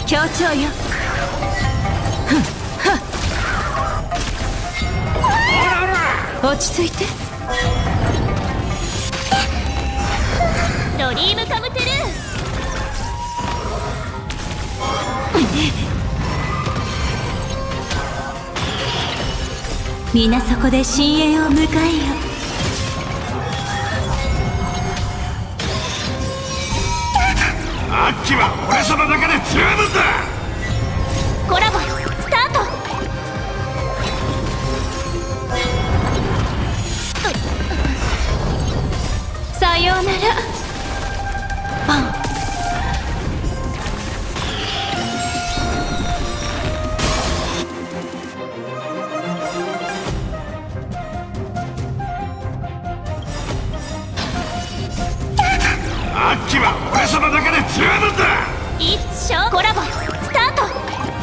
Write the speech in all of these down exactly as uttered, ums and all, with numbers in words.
協調よ。落ち着いて。 ドリームカムトゥルー。皆そこで深淵を迎えよ。 アッキは俺様だけで十分だ。 コラボスタート。 さようなら。バン。 アッキは俺様だけで十分だ。 一勝コラボスタート。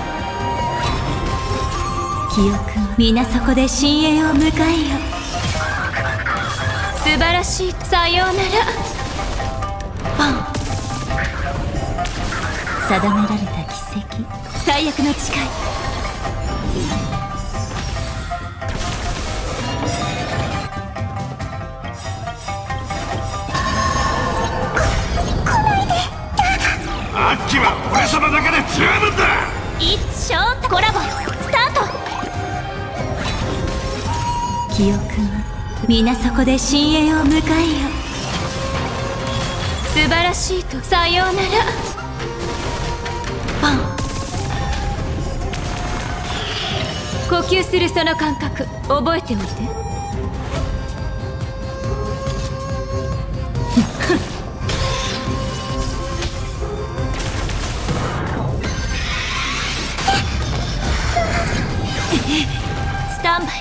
記憶は皆そこで深淵を迎えよ。素晴らしい。さようなら。バン。定められた奇跡。最悪の誓い。 アッキは俺様だけで十分だ。 一勝コラボスタート。 記憶は皆そこで深淵を迎えよ。素晴らしいと。さようなら。バン。呼吸するその感覚覚えておいて。 スタンバイ。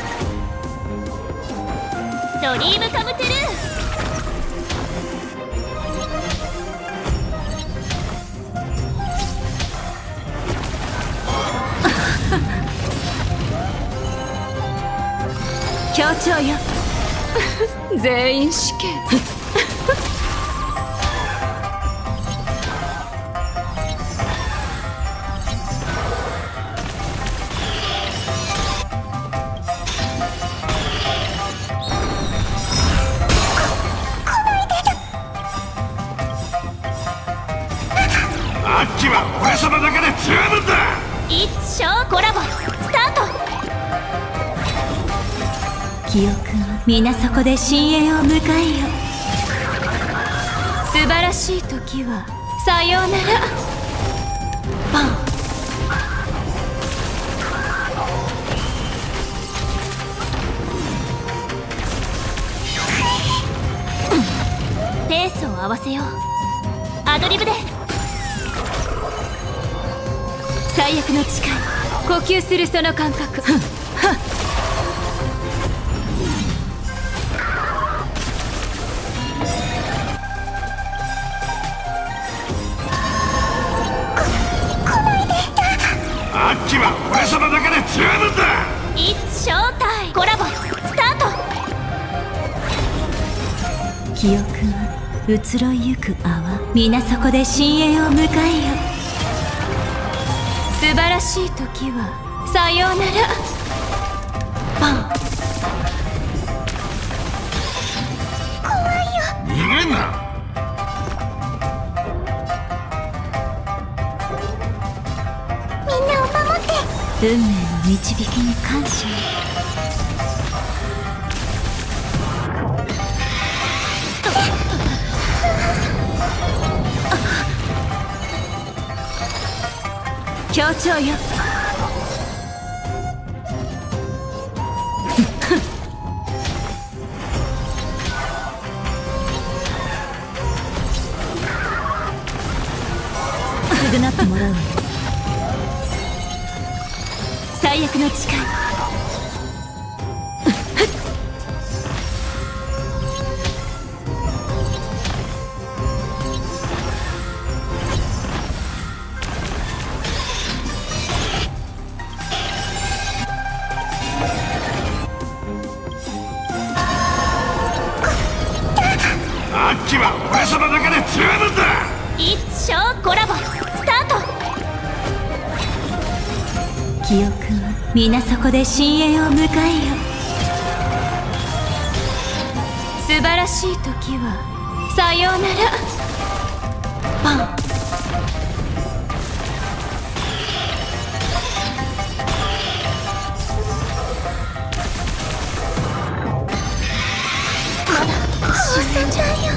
ドリームカムトゥルー。 協調よ。全員死刑。 アッキは俺様だけで十分だ。 一勝コラボスタート。 記憶は皆そこで深淵を迎えよ。素晴らしい時はさようなら。バン。 ペースを合わせよう。アドリブで。 最悪の誓い。呼吸するその感覚。 アッキは俺様だけで十分だ。 一勝タイコラボスタート。 記憶は移ろいゆく泡。皆そこで深淵を迎えよ。素晴らしい時はさようなら。バン。 逃げんな。 みんなを守って。 運命の導きに感謝。協調よ。償ってもらうわ。最悪の誓い。 アッキは俺様だけで十分だ。 一勝コラボスタート。 記憶は皆そこで深淵を迎えよ。素晴らしい時はさようなら。パン。 主戦だよ。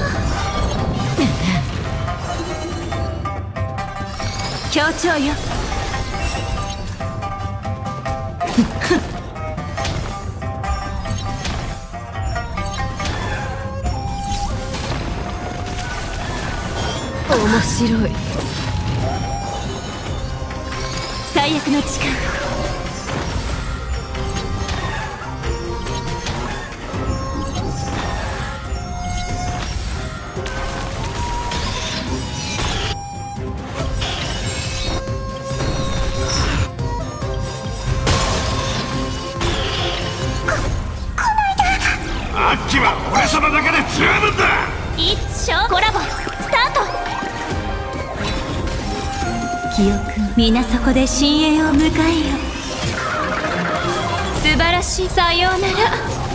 協調よ。面白い。最悪の力。 アッキは俺様だけで十分だ。 一勝コラボスタート。 記憶皆そこで深淵を迎えよ。素晴らしい。さようなら。